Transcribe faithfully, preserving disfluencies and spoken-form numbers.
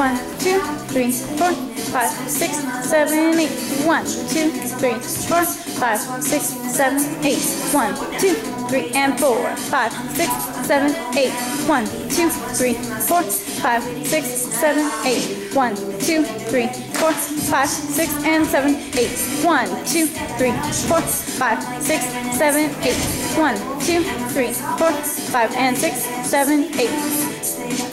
One, two, three, four, five, six, seven, eight. One, two, three, four, five, six, seven, eight. One, two, three, and four, five, six, seven, eight. One, two, three, four, five, six, seven, eight. One, two, three, four, five, six, and seven, eight. One, two, three, four, five, six, seven, eight. One, two, three, four, five, and six, seven, eight.